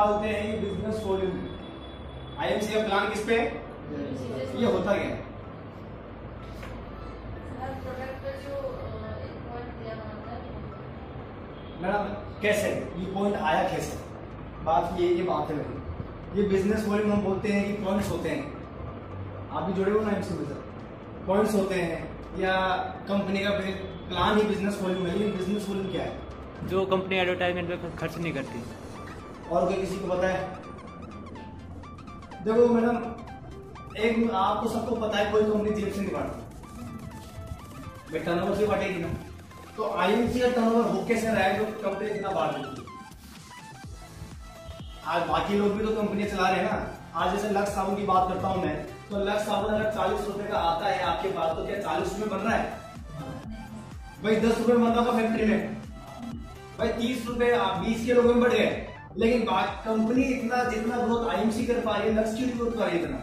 बोलते हैं ये बिजनेस वॉल्यूम। आईएमसी का प्लान किस पे, ये होता क्या है? मैडम कैसे ये पॉइंट आया कैसे, बात ये बात है मेरी। ये बिजनेस वॉल्यूम हम बोलते हैं कि पॉइंट्स होते हैं, आप भी जुड़े हो ना इनसे, पॉइंट्स होते हैं या कंपनी का प्लान ही बिजनेस वॉल्यूम है। लेकिन बिजनेस वॉल्यूम क्या है? जो कंपनी एडवर्टाइजमेंट पे खर्च नहीं करती। और कोई किसी को पता है? देखो मैडम, एक आपको सबको पता है कोई कंपनी जेब से नहीं बांटती, भाई टर्नओवर से बांटेगी ना। तो आईएमसी का टर्नओवर हो कैसे रहा है जो कंपनी इतना बांट देती है? आज बाकी लोग भी तो कंपनियां चला रहे हैं ना। आज जैसे लक्स साबुन की बात करता हूं मैं, तो लक्स साबुन अगर 40 रुपए का आता है आपके पास, तो क्या 40 रुपए बन रहा है? भाई 10 रुपए बन रहा था फैक्ट्री में, भाई 30 रुपए 20 के लोगों में बढ़ गए। लेकिन कंपनी इतना जितना ग्रोथ आईएमसी कर पा रही है, लक्स क्यों ग्रोथ कर रही है इतना?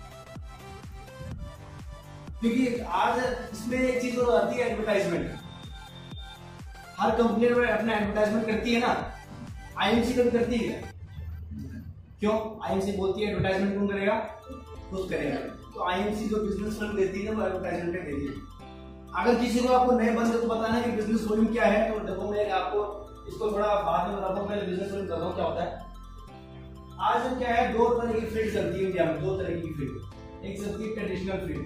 क्योंकि आज इसमें एक चीज और आती है, एडवर्टाइजमेंट। हर कंपनी अपना एडवर्टाइजमेंट करती है ना, आईएमसी कभी करती है? क्यों? आईएमसी बोलती है एडवर्टाइजमेंट कौन करेगा, खुद करेगा। तो आईएमसी जो बिजनेस फंड देती है ना, वो एडवर्टाइजमेंट पे देती है। अगर किसी को आपको नए बंदे को बताना है कि बिजनेस वॉल्यूम क्या है, तो देखो मैं आपको इसको थोड़ा बाद में बताता हूँ, पहले बिजनेस वॉल्यूम बताता हूँ क्या होता है। आज क्या है, दो तरह की फील्ड चलती है इंडिया में, दो तरह की फील्ड। एक चलती है ट्रेडिशनल फील्ड,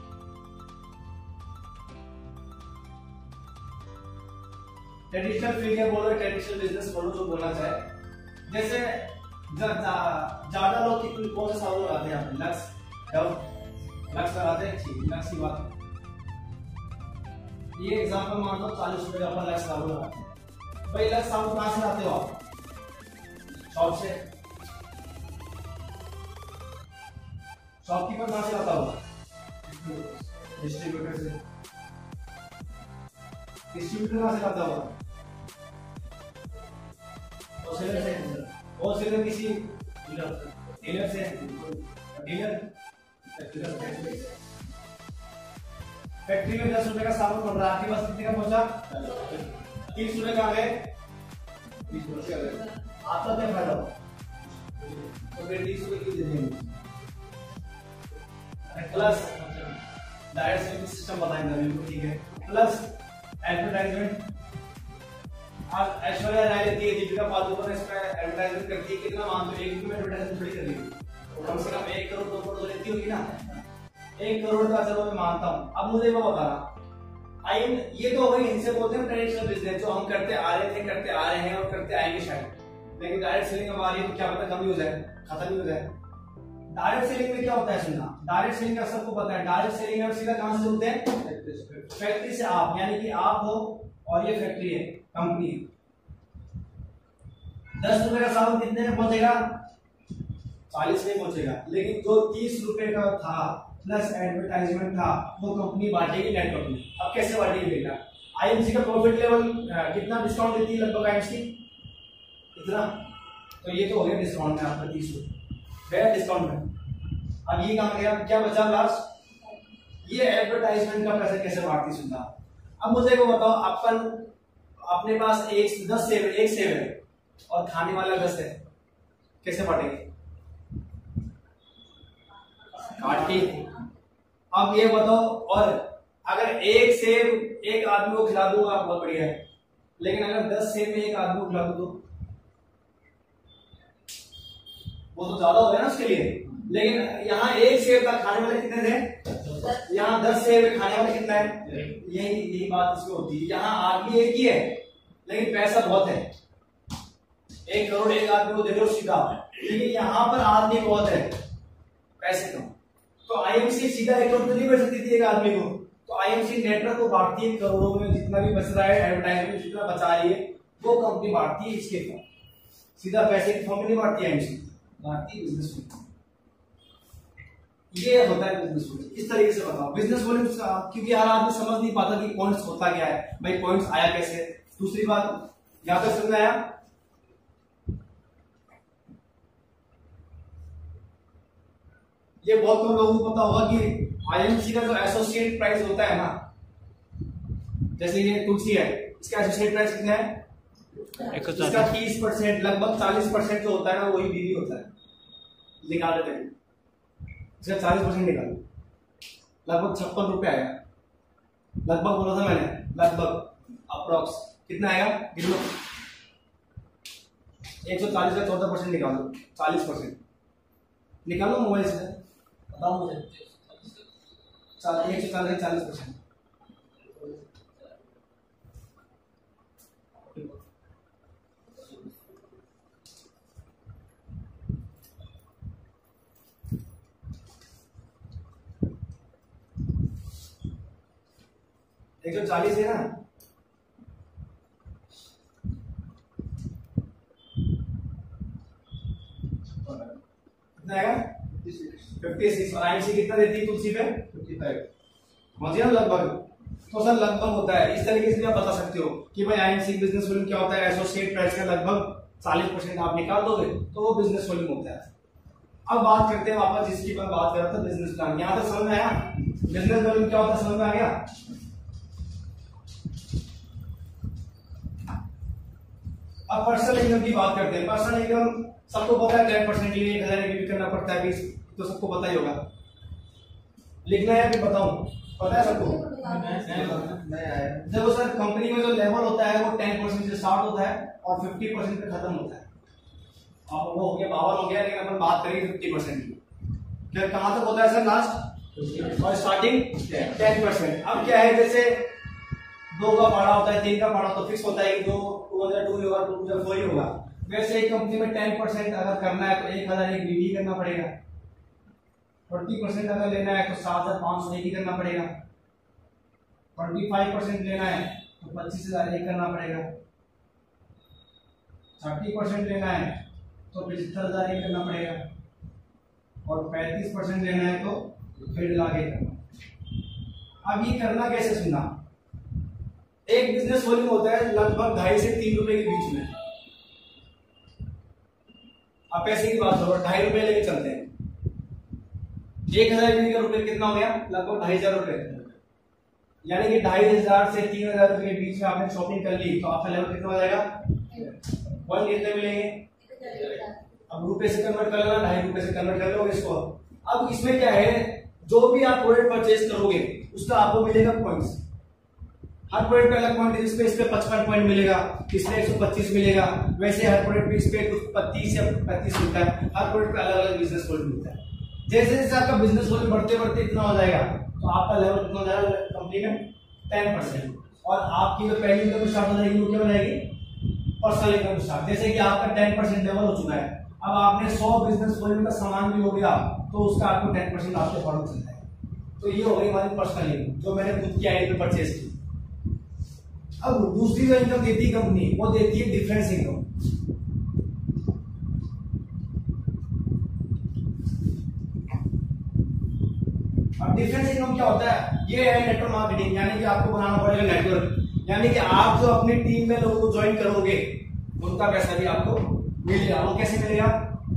ट्रेडिशनल फील्ड या बोलो ट्रेडिशनल बिजनेस बोलो, जो बोलना चाहे। जैसे ज्यादा लोग कौन सा साबुन लगाते हैं? आप लक्स, डव, लक्स लगाते हैं। ठीक, लक्स की बात, ये एग्जांपल मान लो 40 रुपए का अपन लक्स साबुन लगाते हैं। भाई लक्स साबुन कहां से लाते हो आप? शॉप से। शॉपकीपर कहां से लाता होगा? डिस्ट्रीब्यूटर से। डिस्ट्रीब्यूटर कहां से लाता होगा? होलसेलर से। होलसेलर किसी डीलर से। डीलर फैक्ट्री में 10 रुपए का साबुन बन रहा है, आपके पास कितने का पहुंचा? 30 रुपए का आ गए, 30 रुपए आ गए। आपका क्या फायदा हुआ? तो फिर 30 रुपए की दे देंगे। प्लस डायरेक्ट सेलिंग सिस्टम बताएंगे बिल्कुल, ठीक है। प्लस एडवर्टाइजमेंट, आज ऐश्वर्या राय लेती है, दीपिका पादुकोण इस पे एडवर्टाइजमेंट करती है, कितना मानते हो? 1 रुपए में एडवर्टाइजमेंट थोड़ी कर रही है, कम से कम 1 करोड़ 2 करोड़ तो लेती होगी ना। 1 करोड़ का चलो मैं मानता हूँ। अब मुझे वो बता रहा, ये तो वही इनसे बोलते हैं ट्रेडिशनल बिजनेस, जो हम करते आ रहे थे, करते आ रहे हैं और करते आएंगे शायद। लेकिन डायरेक्ट सेलिंग हमारी तो क्या पता कम ही हो जाए, खत्म ही हो जाए। डायरेक्ट सेलिंग में क्या होता है सुनना, डायरेक्ट सेलिंग का सबको पता है। डायरेक्ट सेलिंग में सीधा कहां से जुड़ते हैं? फैक्ट्री से आप, यानी कि आप हो और ये फैक्ट्री है, कंपनी है। 10 रुपए का साबुन कितने में पहुंचेगा? 40 में पहुंचेगा। लेकिन जो 30 रुपए का था प्लस एडवर्टाइजमेंट था, वो कंपनी बांटेगी नेटवर्क में। अब कैसे बांटेगी बेटा? आईएमसी का प्रॉफिट लेवल कितना डिस्काउंट देती है लगभग आईएमसी? इतना। तो ये तो हो गया डिस्काउंट में आपका 30 रुपए गया डिस्काउंट में। अब ये कहां गया, क्या बचा लास्ट? ये एडवर्टाइजमेंट का पैसा कैसे बांटती सुनना। अब मुझे को बताओ, अपन अपने पास 10 सेव, 1 सेव है और खाने वाला 10 है, कैसे बांटेंगे? काट के। अब ये बताओ, और अगर 1 सेव एक आदमी को खिला दूंगा बहुत बढ़िया है, लेकिन अगर 10 सेव में एक आदमी को खिला दूं तो वो तो ज्यादा हो गया ना उसके लिए। लेकिन यहाँ 1 सेव का खाने वाले कितने थे, यहाँ 10 सेव खाने वाले कितना है? यही बात इसमें होती है। यहाँ आदमी एक ही है लेकिन पैसा बहुत है, 1 करोड़ एक आदमी को दे रहे हो सीधा, लेकिन यहाँ पर आदमी बहुत है, पैसे कम। तो आईएमसी सीधा 1 करोड़ तो नहीं बेच सकती थी एक आदमी को। तो आईएमसी नेटवर्क को बांटती है करोड़ों में, जितना भी बच रहा है एडवर्टाइजमेंट जितना बचा रही है वो कंपनी बांटती है इसके फॉर्म, सीधा पैसे के फॉर्म में नहीं बांटती आईएमसी, बांटती है बिजनेस में। ये होता है बिजनेस वॉल्यूम। इस तरीके से बताओ बिजनेस वॉल्यूम, क्योंकि हर आदमी समझ नहीं पाता कि पॉइंट्स होता क्या है, भाई पॉइंट्स आया कैसे। दूसरी बात यहां तक समझ आया? ये बहुत कम लोगों को पता होगा कि आईएमसी का जो एसोसिएट प्राइस होता है ना, जैसे ये तुलसी है, इसका एसोसिएट प्राइस कितना है? इसका 30% लगभग 40% जो होता है ना वही बीवी होता है। निकाल देते हैं इसका 40% निकाल, लगभग 56 रुपये आएगा। लगभग बोला था मैंने, लगभग अप्रोक्स कितना आएगा गिन लो। 140 का 14% निकालो, 40% निकालो मोबाइल से, बताओ मुझे। 140 का 40%, एक 140 है ना, कितना आएगा 56। और आईएमसी कितना देती है तुलसी पे 55, समझिए ना लगभग। तो सर लगभग होता है, इस तरीके से आप बता सकते हो कि भाई आईएमसी बिजनेस वॉल्यूम क्या होता है। एसोसिएट प्राइस का लगभग 40% आप निकाल दोगे तो वो बिजनेस वॉल्यूम होता है। अब बात करते हैं वापस जिसकी मैं बात कर रहा था, बिजनेस प्लान। यहाँ तक समझ में आया बिजनेस वॉल्यूम क्या होता है, समझ में आ गया। अब पर्सनल इनकम की बात करते हैं। पर्सनल इनकम सबको पता है 10% के लिए 1000 भी करना पड़ता है, 20 तो सबको पता ही होगा। लिखना है कि बताऊं, पता है सबको? देखो सर कंपनी में जो लेवल होता है वो 10% से स्टार्ट होता है और 50% पे खत्म होता है। अब वो हो गया 52 हो गया, लेकिन अपन बात करेंगे 50% की। फिर कहां तक होता है सर लास्ट, और स्टार्टिंग 10%। अब क्या है, जैसे 2 का पाड़ा होता है, 3 का पाड़ा तो फिक्स होता है कि 2 2002 होगा, 2004 ही होगा। वैसे एक कंपनी में 10% अगर करना है तो 1000 एक बीवी करना पड़ेगा। 40% अगर लेना है तो 7500 एक ही करना पड़ेगा। 25% लेना है तो 25000 एक करना पड़ेगा। 30% लेना है तो 75000 एक करना पड़ेगा। और 35% लेना है तो 1.5 लाख एक करना। अब ये करना कैसे सुना, एक बिजनेस वॉल्यूम होता है लगभग 2.5 से 3 रुपए के बीच में। अब पैसे की बात करो, 2.5 रुपए लेके चलते हैं। 1000 का रुपए कितना हो गया, लगभग 2500 रुपए। यानी कि 2500 से 3000 रुपए के बीच में आपने शॉपिंग कर ली तो आपका लेवल कितना हो जाएगा, 1 कितने मिलेंगे। अब रुपए से कन्वर्ट कर लेना, 2.5 रुपए से कन्वर्ट कर लो इसको। अब इसमें क्या है, जो भी आप प्रोडक्ट परचेज करोगे उसका आपको मिलेगा पॉइंट्स। हर प्रोडक्ट पे अलग पॉइंट, इस पे 55 पॉइंट मिलेगा, इसमें 125 मिलेगा। वैसे हर प्रोडक्ट पे इस पे कुछ 25 या 35 मिलता है। हर प्रोडक्ट पे अलग अलग बिजनेस वॉल्यूम मिलता है। जैसे जैसे आपका बिजनेस वॉल्यूम बढ़ते बढ़ते इतना हो जाएगा तो आपका लेवल कितना हो जाएगा कंपनी में 10%। और आपकी जो पहली इनकम स्टार्ट हो जाएगी वो क्या बनाएगी, पर्सनल इनकम स्टार्ट। जैसे कि आपका 10% लेवल हो चुका है, अब आपने 100 बिजनेस वॉल्यूम का सामान भी हो गया तो उसका आपको 10% आपके फॉर्म चल जाएगा। तो ये हो गई हमारी पर्सनल इनकम जो मैंने खुद की आईडी पे परचेज की। अब दूसरी जो इनकम देती है कंपनी वो देती है डिफरेंस इनकम। अब डिफरेंस इनकम क्या होता है, ये है नेटवर्क मार्केटिंग। यानी कि आपको बनाना पड़ेगा नेटवर्क, यानी कि आप जो अपनी टीम में लोगों को ज्वाइन करोगे उनका पैसा भी आपको मिलेगा। वो कैसे मिलेगा,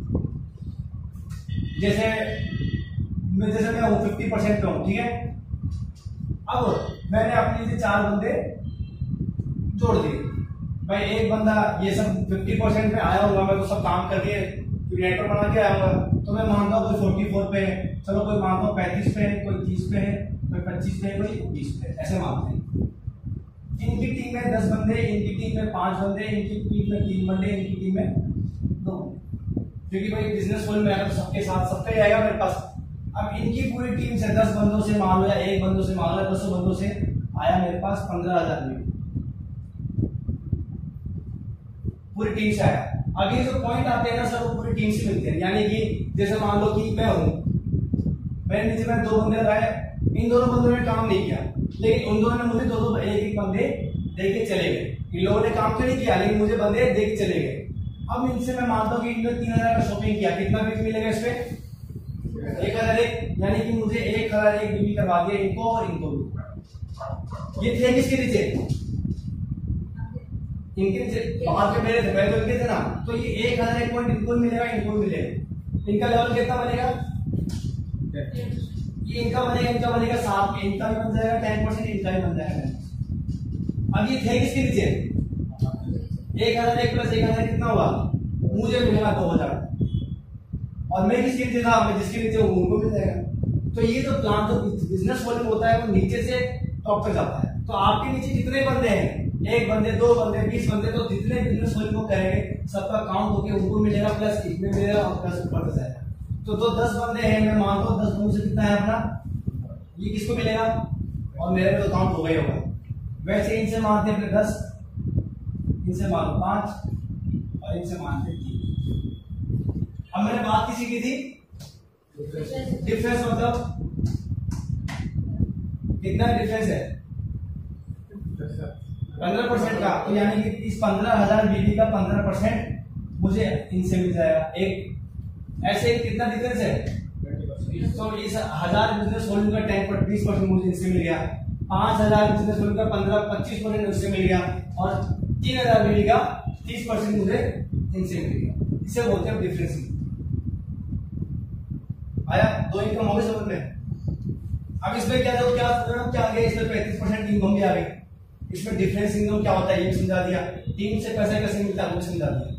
जैसे मैं हूं 50% पे हूं, ठीक है। अब मैंने अपने लिए 4 बंदे जोड़ दिए। भाई एक बंदा ये सब 50% पे आया होगा, मैं तो सब काम करके नेटवर्क बना के आया होगा, तो मैं मानता हूँ कोई 44 पे है, चलो कोई मानता हूँ 35 पे है, कोई 30 पे है, कोई 25 पे है, कोई 20 पे, ऐसे मानते हैं। इनकी टीम में 10 बंदे, इनकी टीम में 5 बंदे, इनकी टीम में 3 बंदे, इनकी टीम में 2 बंदे। क्योंकि भाई बिजनेस फुल में अगर सबके साथ सबका ही आएगा मेरे पास। अब इनकी पूरी टीम से 10 बंदों से मान लो या 1 बंदों से मान लो 200 बंदों से आया मेरे पास 15000 में पूरी टीम से आया। अभी जो पॉइंट आते हैं ना सर वो पूरी टीम से मिलते हैं। यानी कि जैसे मान लो कि मैं हूं, मैंने नीचे में 2 बंदे लगाए, इन दोनों बंदों ने काम नहीं किया, लेकिन उन दोनों ने मुझे 2 एक बंदे दे के चले गए। इन लोगों ने काम तो नहीं किया लेकिन मुझे बंदे दे के चले गए। अब इनसे मैं मानता हूँ कि इन्होंने 3000 का शॉपिंग किया, कितना बिल मिलेगा इस पे 1001, यानी कि मुझे 1001 बिल करवा दिया इनको और इनको भी। ये थे किसके नीचे, इनके नीचे बाहर के मेरे थे, पहले तो इनके थे ना, तो ये 1001 पॉइंट इनको मिलेगा, इनको मिलेगा। इनका लेवल कितना बनेगा, ये इनका बनेगा 7, इनका भी बन जाएगा 10%, इनका भी बन जाएगा। अब ये थे किसके नीचे, 1000 1 प्लस 1000 कितना हुआ, मुझे मिलेगा 2000, और मैं किसके नीचे था, मैं जिसके नीचे हूं उनको मिल जाएगा। तो ये जो प्लान जो बिजनेस वॉल्यूम होता है वो नीचे से टॉप तक जाता है। तो आपके नीचे जितने बंदे हैं, 1 बंदे 2 बंदे 20 बंदे, तो जितने बिजनेस वॉल्यूम को करेंगे सबका काउंट होके उनको मिलेगा, प्लस इसमें मिलेगा और प्लस ऊपर से जाएगा। तो 10 बंदे हैं, मैं मानता हूँ 10 बंदों से कितना है अपना, ये किसको मिलेगा, और मेरे में तो काउंट हो गई होगा। वैसे इनसे मानते हैं 10, इनसे मानो 5 और इनसे मानते 3। अब मैंने बात किसी की थी, डिफरेंस मतलब कितना डिफरेंस है, 15% का। तो यानी कि इस 15,000 बीबी का 15% मुझे इनसे मिल जाएगा। एक ऐसे कितना डिफरेंस है, तो इस 1000 बिजनेस वॉल्यूम का 20% मुझे इनसे मिल गया, 5000 बिजनेस वॉल्यूम का 15-25% उससे मिल गया, और 3000 बीबी का 30% मुझे इनसे मिल गया। इसे बोलते हैं डिफरेंस। आया, 2 इनकम हो गई समझ में। अब इसमें क्या आ गया, इसमें 35% इनकम भी आ गई। इसमें डिफरेंस इनकम क्या होता है ये समझा दिया, टीम से पैसा कैसे मिलता है वो समझा दिया।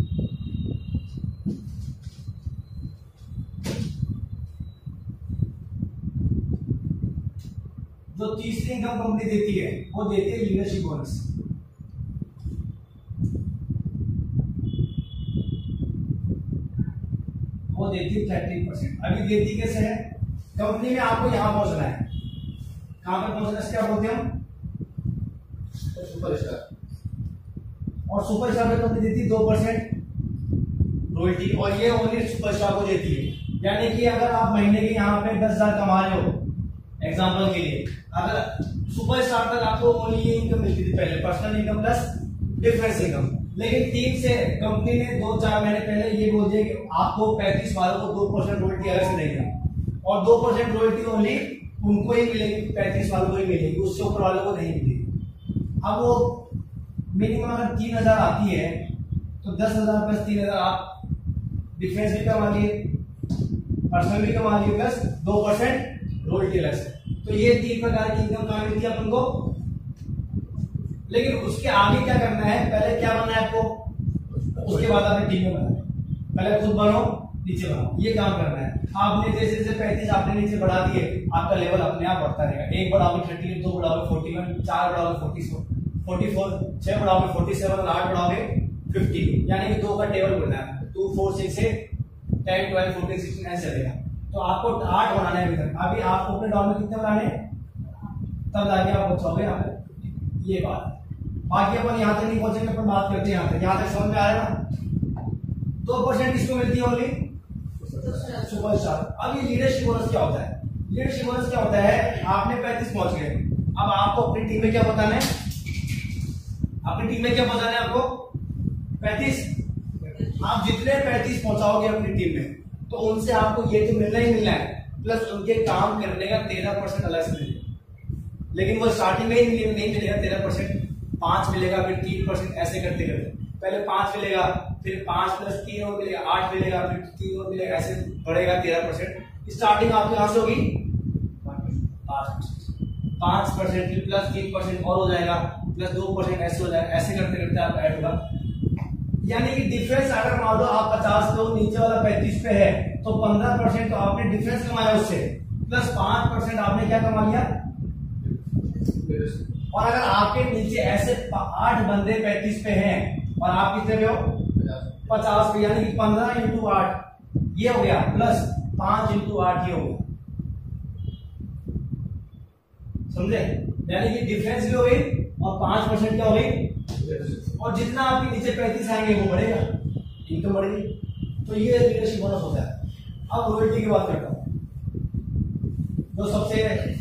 जो तीसरी इनकम कंपनी देती है वो देती है लीडरशिप बोनस। वो देती है 30%। अभी देती कैसे है, कंपनी में आपको यहां पहुंचना है, कहां पर पहुंचना है क्या बोलते हैं हम, सुपरस्टार। और सुपरस्टार में कंपनी देती है 2% रॉयल्टी, और ये ओनली सुपरस्टार को देती है। यानी कि अगर आप महीने के यहाँ पे 10,000 कमा रहे हो एग्जाम्पल के लिए, अगर सुपरस्टार तक आपको ओनली ये इनकम मिलती थी पहले, personal income plus difference income. लेकिन टीम से कंपनी ने 2-4 महीने पहले ये बोल दिया कि आपको 35 वालों को 2% रॉयल्टी अलग से देगा, और 2% रॉयल्टी ओनली उनको ही मिलेगी, 35 वालों को ही मिलेगी, उससे ऊपर वालों को नहीं मिलेगी। अब वो मिनिमम अगर 3000 आती है तो 10,000 प्लस 3000 आप डिफरेंस भी कमा लिए, पर्सनल भी कमा लिए, प्लस 2% रॉयल्टी अलग से। तो ये 3 प्रकार की इनकम कहाँ मिलती है अपन को। लेकिन उसके आगे क्या करना है, पहले क्या बनना है आपको, उसके बाद आपने टीम में बनाना है। पहले खुद बनो, नीचे बनाओ, ये काम करना है। आपने जैसे जैसे 35 आपने नीचे बढ़ा दिए, आपका लेवल अपने आप बढ़ता रहेगा। 1 बढ़ाओगे 38, 2 बढ़ाओगे 41, 4 बढ़ाओगे 44, 6 बढ़ाओगे 47, 8 बढ़ाओगे 50, यानी कि 2 का टेबल बनना है, 2 4 6 से 10 12 14 16 ऐसे चलेगा। तो आपको 8 बनाना है अभी तक। अभी आपको अपने डॉल में कितने बनाने, तब जाके आप पहुंचोगे यहाँ पे। ये बात, बाकी अपन यहाँ तक नहीं पहुंचेंगे, अपन बात करते हैं यहाँ तक। यहाँ तक समझ में आ रहा है ना। 2% किसको मिलती है ओनली, सुपरस्टार। अब ये लीडरशिप बोनस क्या होता है, लीडरशिप बोनस क्या होता है, आपने 35 पहुंच गए, अब आपको अपनी टीम में क्या बताना है, अपनी टीम में क्या बताना है आपको, 35। आप जितने 35 पहुंचाओगे अपनी टीम में, तो उनसे आपको ये तो मिलना ही मिलना है, प्लस उनके काम करने का 13% अलग से मिलेगा। लेकिन वो स्टार्टिंग में ही नहीं मिलेगा 13%, 5 मिलेगा, फिर 3%, ऐसे करते करते पहले 5 मिलेगा, फिर 5 प्लस 3 और मिलेगा 8 मिलेगा, फिर 3 और मिलेगा, ऐसे बढ़ेगा 13%। स्टार्टिंग आपके यहां से होगी 5%, प्लस 3% और हो जाएगा, प्लस 2% ऐसे हो जाएगा, ऐसे करते करते आपका ऐड होगा। यानी कि डिफरेंस अगर मान लो आप 50 तो नीचे वाला 35 पे है, तो 15% तो आपने डिफरेंस कमाया उससे, प्लस 5% आपने क्या कमा लिया। और अगर आपके नीचे ऐसे 8 बंदे 35 पे हैं और आप कितने पे हो 50 पे, यानी कि 15 इंटू 8 ये हो गया, प्लस 5 इंटू 8 ये हो गया, समझे। यानी कि डिफरेंस भी हो गई और 5% क्या हो गई, और जितना आपके नीचे 35 आएंगे वो बढ़ेगा, इनकम बढ़ेगी। तो ये लीडरशिप बोनस होता है। अब रॉयल्टी की बात करता हूं, जो सबसे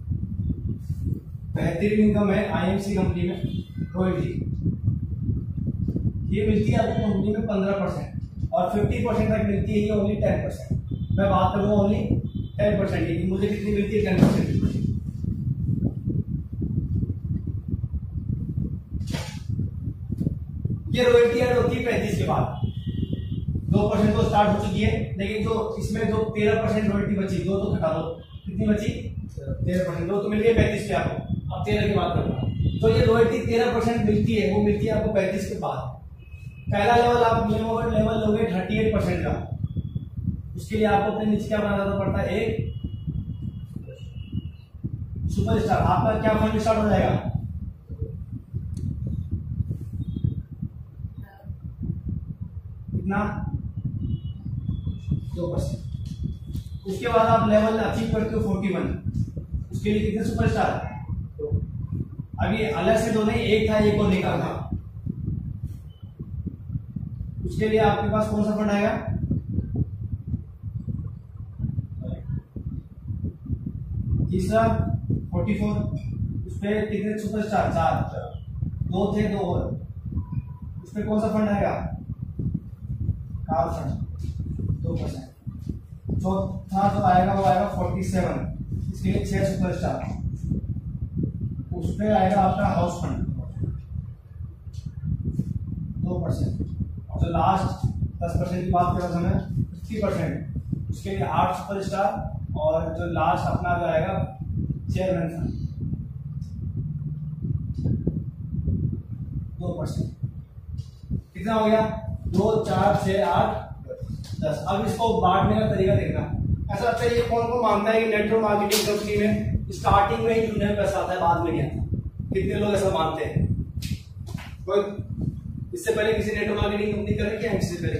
बेहतरीन इनकम है आईएमसी कंपनी में, रॉयल्टी ये मिलती है आपको कंपनी में 15%, और 50% तक मिलती है ये ओनली 10%। मैं बात करूंगा ओनली 10% की, मुझे कितनी मिलती है 10%। ये रॉयल्टी ऐड होती है 35 के बाद, 2% तो स्टार्ट हो चुकी है, लेकिन जो इसमें जो 13% रॉयल्टी बची, 2 तो घटा दो, कितनी बची 13%, 2 तो मिल गई 35 पे आपको। अब 13 की बात करता हूं, जो ये रॉयल्टी 13% मिलती है वो मिलती है आपको 35 के बाद। पहला लेवल आप लेवल लोगे 38% का, उसके लिए आपको अपने नीचे क्या बनाना पड़ता है, एक सुपरस्टार। आपका क्या फंड स्टार्ट हो जाएगा, कितना, 2%। उसके बाद आप लेवल अचीव करते हो 41, उसके लिए कितने सुपरस्टार, अभी अलग से दो नहीं, एक था एक को निकालना। उसके लिए आपके पास कौन सा फंड आएगा, तीसरा 44, उसपे कितने सुपरस्टार, 4, 2 थे 2 और, उसपे कौन सा फंड आएगा, कार फंड 2%। चौथा जो आएगा वो आएगा 47, इसके लिए 6 सुपरस्टार, उसपे आएगा आपका हाउस फंड 2%। और जो लास्ट 10% की बात करें हमें 50%, उसके लिए 8 सुपरस्टार, और जो लास्ट अपना जो आएगा चेयरमैन फंड 2%। कितना हो गया, 2, 4, 6, 8, 10। अब इसको बांटने का तरीका देखना। ऐसा लगता है ये कौन को मानता है कि नेटवर्क मार्केटिंग कंपनी में स्टार्टिंग में ही जुड़ने में पैसा आता है, बाद में नहीं आता? कितने लोग ऐसा मानते हैं? कोई इससे पहले किसी नेटवर्क मार्केटिंग कंपनी करे क्या? इससे पहले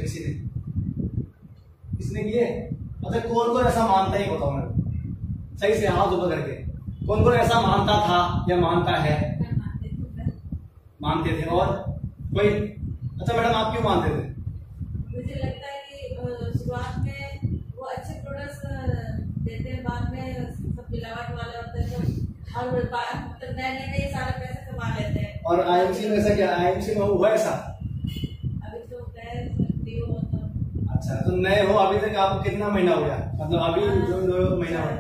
किसने किए? अच्छा, कौन कौन ऐसा मानता है बताओ मेरे, सही से हाथ ऊपर करके। कौन कौन ऐसा मानता था या मानता है? मानते थे। और कोई? अच्छा मैडम, आप क्यों मानते थे? मुझे लगता है कि शुरुआत में वो अच्छे प्रोडक्ट्स देते हैं, बाद में सब मिलावट वाले होते हैं, तो और नए सारा पैसा कमा लेते हैं। और आईएमसी में ऐसा क्या, आईएमसी में हुआ ऐसा? अभी तो हो तो। अच्छा, तो नए हो, अभी तक आपको कितना महीना हो गया, मतलब अभी जो महीना हो,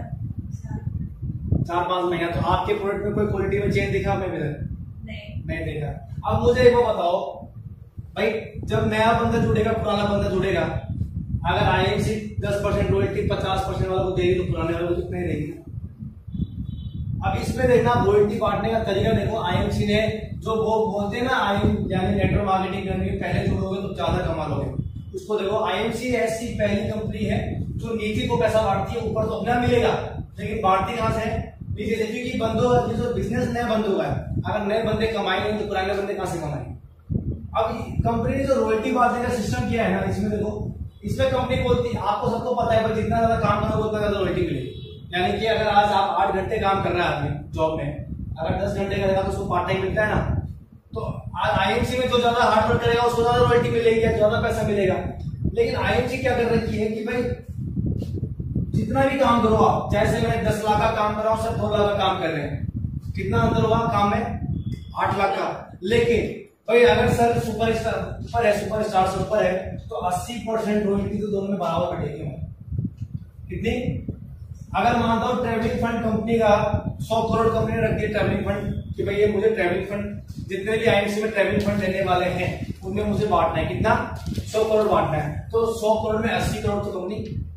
4-5 महीना। तो आपके प्रोडक्ट में कोई क्वालिटी में चेंज दिखा? मैं नहीं देखा। अब मुझे एक बताओ भाई, जब नया बंदा जुड़ेगा पुराना बंदा जुड़ेगा, अगर आईएमसी 10% रॉयल्टी 50% वाला को देगी तो पुराने वाले को कितने देगी? अब इसमें देखना रॉयल्टी बांटने का तरीका देखो। आईएमसी ने जो वो बोलते हैं ना, यानी नेटवर्क मार्केटिंग करने के पहले जुड़ोगे तो ज्यादा कमा लोगे, उसको देखो। आईएमसी ऐसी पहली कंपनी है जो नीचे को पैसा बांटती है, ऊपर तो अपना मिलेगा, लेकिन बांटती कहां से है? नीचे से। क्योंकि बंदो जो बिजनेस नया बंद होगा, अगर नए बंदे कमाएंगे तो पुराने बंदे कहां से कमाएंगे? अब कंपनी ने जो रॉयल्टी बांटने का सिस्टम किया है ना, इसमें देखो, इसमें कंपनी बोलती है, आपको सबको पता है, जितना ज्यादा काम करोगे उतना ज्यादा रॉयल्टी मिलेगी। यानी कि अगर आज आप 8 घंटे काम कर रहा है आदमी जॉब में, अगर 10 घंटे करेगा तो उसको पार्ट टाइम मिलता है ना। तो आईएमसी में जो ज्यादा हार्ड वर्क करेगा उसको ज्यादा रॉयल्टी मिलेगी, ज्यादा पैसा मिलेगा। लेकिन आईएमसी क्या कर रखी है कि भाई जितना भी काम करो आप, जैसे मैं 10 लाख का काम कर रहा हूँ, सब 2 लाख का काम कर रहे हैं, कितना अंतर हुआ काम में? 8 लाख का। लेकिन भाई अगर सर सुपरस्टार ऊपर है, सुपरस्टार से ऊपर है, तो 80% रॉयल्टी तो दोनों में बराबर कटेगी। कितनी? अगर मानता हूं ट्रैवलिंग फंड कंपनी का 100 करोड़ कंपनी ने रख दिया ट्रैवलिंग फंड कि भाई ये मुझे ट्रैवलिंग फंड, जितने भी आईएमसी में ट्रैवलिंग फंड लेने वाले हैं उनमें मुझे बांटना है, कितना? 100 करोड़ बांटना है। तो 100 करोड़ में 80 करोड़ तो कंपनी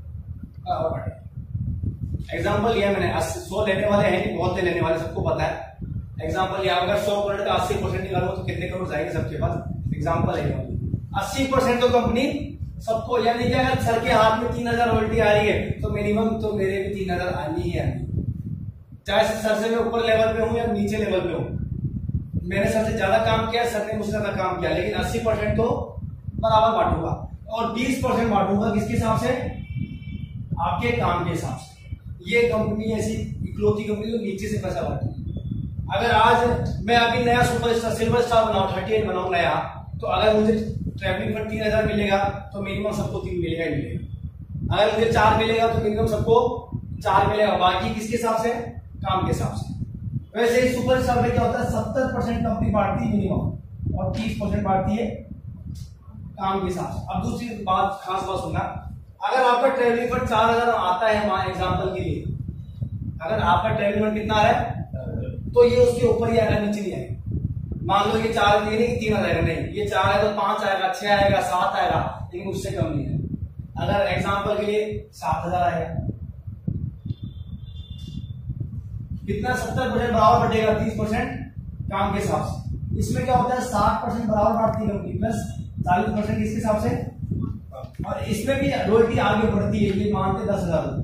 बांटे। एग्जाम्पल लिया मैंने, 100 लेने वाले हैं, बहुत लेने वाले, सबको पता है। एग्जाम्पल लिया, अगर 100 करोड़ का 80% निकालो तो कितने करोड़ जाएंगे सबके पास? एग्जाम्पल है 80% तो कंपनी सबको, यानी कि अगर सर के हाथ में 3000 रॉयल्टी आ रही है तो मिनिमम तो मेरे भी 3000 आनी ही आनी, चाहे सर से मैं ऊपर लेवल पे हूं या नीचे लेवल पे हूं। मैंने सर से ज्यादा काम किया, सर ने मुझसे ज्यादा काम किया, लेकिन 80% तो बराबर बांटूंगा। और 20% बांटूंगा किसके हिसाब से? आपके काम के हिसाब से। ये कंपनी ऐसी इकलौती कंपनी जो नीचे से पैसा बांटती है। अगर आज मैं अभी नया सुपरस्टार सिल्वर स्टार बनाऊं, 38 बनाऊं नया, तो अगर मुझे ट्रैवलिंग पर 3000 मिलेगा तो मिनिमम सबको 3 मिलेगा ही मिलेगा। अगर मुझे 4 मिलेगा तो मिनिमम सबको 4 मिलेगा, बाकी किसके हिसाब से? काम के हिसाब से। वैसे ही सुपरस्टार में क्या होता है? 70% कंपनी बांटती है मिनिमम और 30% बांटती है काम के हिसाब से। अब दूसरी बात, खास बात सुनना, अगर आपका ट्रैवलिंग फंड 4000 आता है, मान एग्जाम्पल के लिए, अगर आपका ट्रैवलिंग फंड कितना है तो ये उसके ऊपर ही आएगा, नीचे नहीं आएगा। मान लो ये 4 नहीं 3 आएगा, नहीं, ये 4 है तो 5 आएगा, 6 आएगा, 7 आएगा, लेकिन उससे कम नहीं है। अगर एग्जाम्पल के लिए 7000 आएगा, कितना? 70% बराबर बटेगा 30%, काम के हिसाब से। इसमें क्या होता है 60% बराबर बांटती है कंपनी प्लस 40% किसके हिसाब से, और इसमें भी रॉयल्टी आगे बढ़ती है। ये मानते 10,000,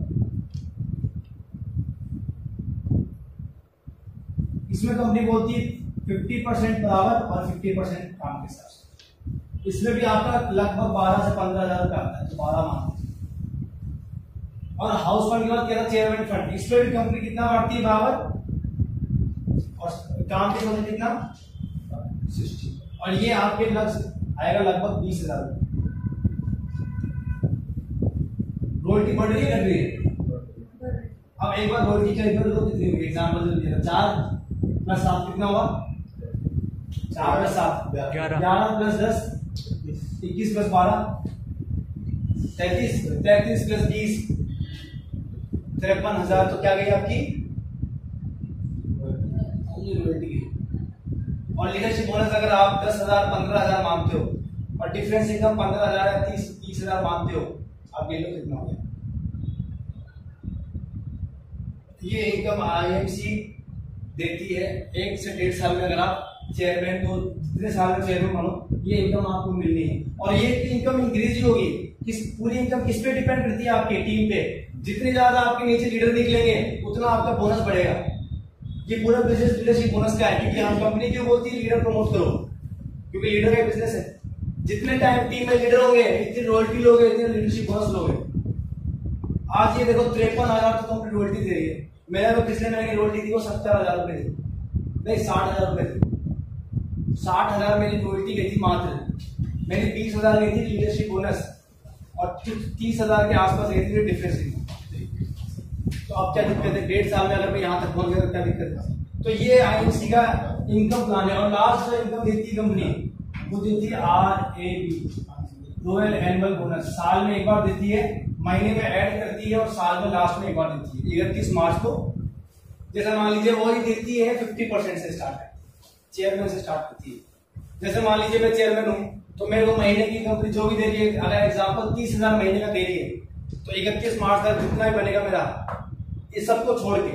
इसमें कंपनी बोलती है 50% बराबर और 50% काम के हिसाब से। इसमें भी आपका लगभग 12 से 15,000 रुपया आता है, तो 12 मान। और हाउस फंड के बाद क्या था चेयरमैन फंड, इसमें भी कंपनी कितना बांटती है बराबर, और काम के समय कितना 60, और ये आपके लक्ष्य आएगा लगभग 20,000 रुपये। रॉयल्टी बढ़ रही है घट रही है। अब एक बार रॉयल्टी कैलकुलेट करो कितनी होगी, एग्जांपल दे दिया 4 + 7 कितना हुआ, 4 + 7 11 + 10 21 + 12 33 33 + 20 53,000। तो क्या गई आपकी रॉयल्टी। और लीडरशिप बोनस अगर आप 10,000 15,000 मांगते हो और डिफरेंस इनकम 15,000 या 30,000 मांगते हो, आप ये लो कितना हो गया। ये इनकम आईएमसी देती है 1 से 1.5 साल में। अगर आप चेयरमैन को जितने साल में चेयरमैन बनो, ये इनकम आपको मिलनी है। और ये इनकम इंक्रीज ही होगी। किस पूरी इनकम किस पे डिपेंड करती है, आपकी टीम पे। जितने ज्यादा आपके नीचे लीडर निकलेंगे उतना आपका बोनस बढ़ेगा। ये पूरा बिजनेस लीडरशिप बोनस का है, क्योंकि हम कंपनी क्यों बोलती है लीडर प्रमोट करो, क्योंकि लीडर का बिजनेस है। जितने टाइम टीम में लीडर होंगे, इतनी रॉयल्टी लोगे, इतने लीडरशिप बोनस लोगे। आज ये देखो 53,000 तो कंपनी रॉयल्टी दे रही है। मैंने तो पिछले महीने की रॉयल्टी थी वो 70,000 रुपए थी, नहीं 60,000 रुपए थी। 60,000 मेरी रॉयल्टी गई थी मात्र। मेरी 20,000 गई थी लीडरशिप बोनस और 30,000 के आसपास गई थी डिफरेंस। तो अब क्या दिक्कत है, 1.5 साल में अगर मैं यहाँ तक पहुंच गया तो क्या दिक्कत है। तो ये आईएमसी का इनकम प्लान है। और लास्ट जो इनकम देती है कंपनी वो देती है RAB, रॉयल एनुअल बोनस। साल में एक बार देती है, महीने में ऐड करती है और साल में लास्ट में एक बार देती है 31 मार्च को। जैसे मान लीजिए वो ही देती है 50% से स्टार्ट है, चेयरमैन से स्टार्ट करती है। जैसे मान लीजिए मैं चेयरमैन हूं तो मेरे को महीने की कंपनी जो भी दे रही है, अगर एग्जाम्पल 30,000 महीने का दे रही है, तो 31 मार्च तक जितना भी बनेगा मेरा, इस सबको छोड़ के,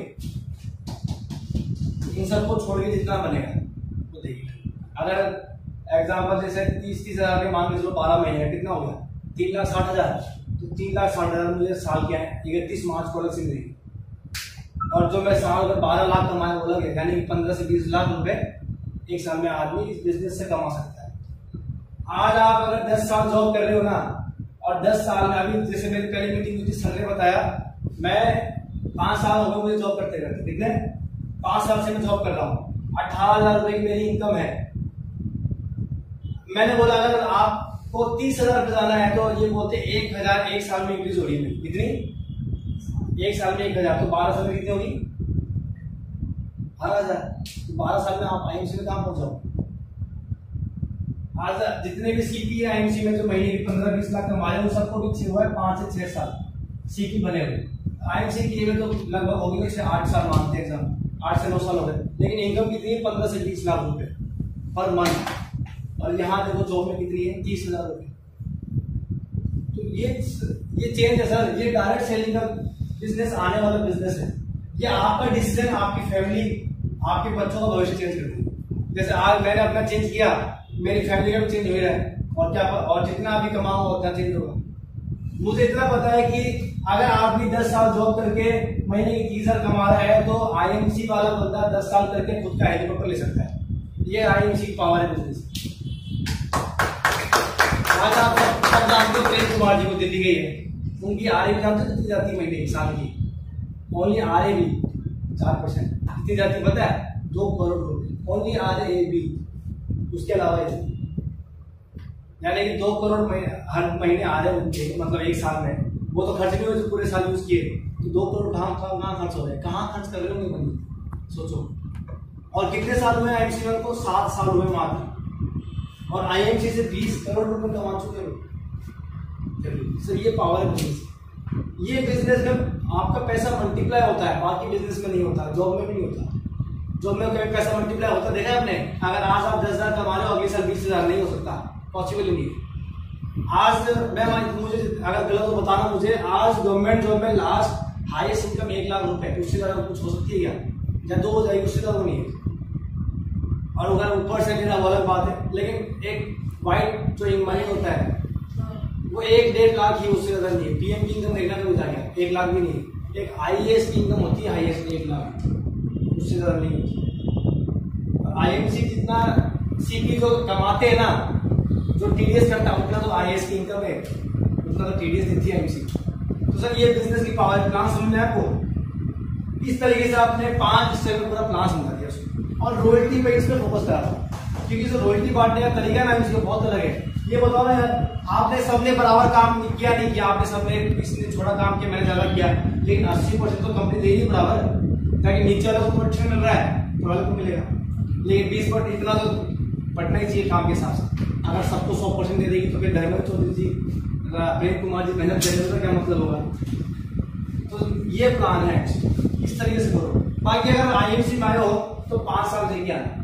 इन सबको छोड़ के जितना बनेगा वो देखिए। अगर एग्जाम्पल जैसे 30,000 के मान के चलो 12 महीने का कितना हो गया 3,60,000। तो 3,60,000 मुझे साल क्या है 31 मार्च को अलग से मिलेगी। और जो मैं साल में 12 लाख कमाया वो अलग है, यानी कि 15 से 20 लाख रुपए एक साल में आदमी इस बिजनेस से कमा सकता है। आज आप अगर 10 साल जॉब कर रहे हो ना, और 10 साल में अभी जैसे मेरी पहली मीटिंग मुझे सर ने बताया, मैं 5 साल हो गए मुझे जॉब करते करते, कितने 5 साल से मैं जॉब कर रहा हूँ। 18,000 रुपए की मेरी इनकम है। मैंने बोला अगर आपको 30,000 रुपए जाना है तो ये बोलते 1,000 एक साल में इंक्रीज हो रही है। कितनी, एक साल में 1,000, तो 12 साल में कितनी होगी 12,000। तो 12 साल में आप आईएमसी में कहां पहुंच जाओ। आज जितने भी सीपी है आईएमसी में जो महीने की 15-20 लाख कमा रहे हैं, उन सबको भी हुआ है 5 से 6 साल सीपी बने हुए। आईएमसी की तो लगभग हो गई 8 साल मानते हैं, 8 से 9 साल हो गए, लेकिन इनकम कितनी है 15 से 20 लाख रुपए पर मंथ। और यहाँ देखो जॉब में कितनी है 30,000 रुपए। तो ये चेंज है सर, ये डायरेक्ट सेलिंग का बिजनेस आने वाला बिजनेस है। ये आपका डिसीजन, आपकी फैमिली, आपके बच्चों का भविष्य चेंज कर देगी। जैसे आज मैंने अपना चेंज किया, मेरी फैमिली का भी चेंज हो रहा है, और क्या और जितना भी कमाऊंगा उतना चेंज होगा। मुझे इतना पता है कि अगर आप भी 10 साल जॉब करके महीने की 30,000 कमा रहा है, तो आईएमसी वाला बंदा 10 साल करके खुद का हेलीकॉप्टर ले सकता है। ये आईएमसी की पावर है बिजनेस। आज आप सब जानते हो प्रेम कुमार जी को दिल्ली गई है, उनकी RAB जानते हो कितनी जाती है महीने की, साल की ओनली RAB 4% कितनी जाती है पता है 2 करोड़ रुपए ओनली RAB। उसके अलावा यानी कि 2 करोड़ हर महीने आ रहे उनके, मतलब एक साल में। वो तो खर्च नहीं हुए जो पूरे साल यूज किए, तो 2 करोड़ कहाँ खर्च हो रहे हैं, कहाँ खर्च कर रहे होंगे बंदे, सोचो। और कितने साल हुए आईएमसी को, 7 साल हुए मात्र, और आईएमसी से 20 करोड़ रुपए कमा चुके हो। सर ये पावर है बिजनेस। ये बिजनेस में आपका पैसा मल्टीप्लाई होता है, बाकी बिजनेस में नहीं होता, जॉब में भी नहीं होता। जॉब में कभी पैसा मल्टीप्लाई होता देखा है आपने? अगर आज आप 10,000 कमा रहे हो, अगले साल 20,000 नहीं हो सकता, पॉसिबल ही नहीं। आज मुझे अगर गलत तो बताना मुझे, आज गवर्नमेंट जॉब में लास्ट हाईएस्ट इनकम 1 लाख रुपए, उससे ज्यादा कुछ हो सकती है क्या? या 2 हो जाएगी, उससे ज्यादा नहीं है। और अगर ऊपर से लेना वो अलग बात है, लेकिन एक वाइट जो मनी होता है वो 1-1.5 लाख ही, उससे ज्यादा नहीं है। पीएम की इनकम देखना तो जाएगा 1 लाख भी नहीं। एक आईएएस की इनकम होती है हाईएस्ट 1 लाख, उससे ज्यादा नहीं होती। आईएमसी जितना सीपी जो कमाते हैं ना, जो टीडीएस करता है उतना तो आईएएस की इनकम है, उतना तो टीडीएस देती है आईएमसी। तो सर ये बिजनेस की पावर प्लान समझ में आपको, इस तरीके से आपने 5 स्टेप में पूरा प्लान समझा दिया उसको, और रॉयल्टी पे इस पे फोकस करा था, क्योंकि जो रॉयल्टी बांटने का तरीका ना इसका बहुत अलग है। ये बताओ ना यार, आपने सबने बराबर काम किया नहीं किया, आपने सबने किसने छोटा काम किया, मैंने ज्यादा किया, लेकिन 80% तो कंपनी दे रही बराबर, ताकि नीचे वाले को अच्छा मिल रहा है तो वाले को मिलेगा, लेकिन 20% इतना तो बढ़ना ही चाहिए काम के हिसाब से। अगर सबको 100% दे देगी तो फिर धर्मेंद्र चौधरी जी, प्रेम कुमार जी मेहनत करेंगे तो क्या मतलब होगा। तो ये प्लान है, इस तरीके से करो। बाकी अगर आईएमसी में आए हो तो 5 साल लेके आना,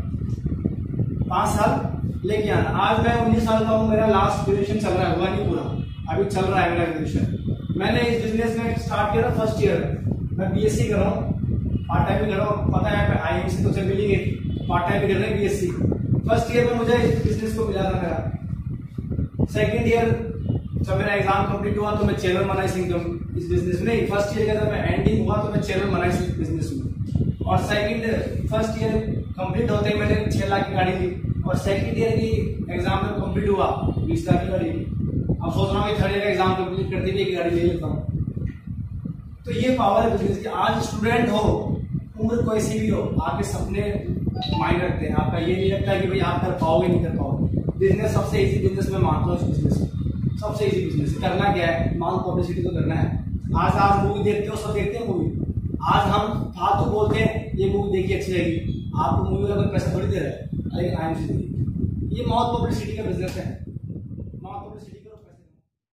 5 साल लेके आना। आज मैं 19 साल का हूँ, मेरा लास्ट ग्रेजुएशन चल रहा है, हुआ नहीं पूरा, अभी चल रहा है मेरा ग्रेजुएशन। मैंने इस बिजनेस में स्टार्ट किया था फर्स्ट ईयर, मैं बीएससी कर रहा हूँ, पार्ट टाइम भी कर रहा हूँ। पता है आईएमसी तो चल मिली गई, पार्ट टाइम भी कर रहे हैं बीएससी। फर्स्ट ईयर में मुझे इस बिजनेस को मिला था मेरा। सेकेंड ईयर जब मेरा एग्जाम कंप्लीट हुआ तो मैं चैनल बना इस इनकम इस बिजनेस में। नहीं, फर्स्ट ईयर का जब मैं एंडिंग हुआ तो मैं चैनल बना इस बिजनेस में। और फर्स्ट ईयर कंप्लीट होते ही मैंने 6 लाख की गाड़ी ली, और सेकंड ईयर की एग्जाम में कंप्लीट हुआ 20 लाख की गाड़ी। अब सोच रहा हूँ कि थर्ड ईयर का एग्जाम कंप्लीट करते हुए एक गाड़ी ले लेता हूँ। तो ये पावर है बिजनेस की। आज स्टूडेंट हो, उम्र कोई सी भी हो, आपके सपने मायने रखते हैं। आपका ये नहीं लगता कि भाई आप कर पाओगे नहीं कर पाओगे। बिजनेस सबसे इजी बिजनेस में मानता हूँ, इस बिजनेस सबसे इजी बिजनेस। करना क्या है, माल पब्लिसिटी तो करना है। आज आप मूवी देखते हो, सब देखते हैं मूवी। आज हम फालतू बोलते हैं ये मूवी देखिए अच्छी लगेगी, आपको मूवी का कोई पैसा थोड़ी दे रहा है, लेकिन आईएमसी ये बहुत पब्लिसिटी का बिजनेस है।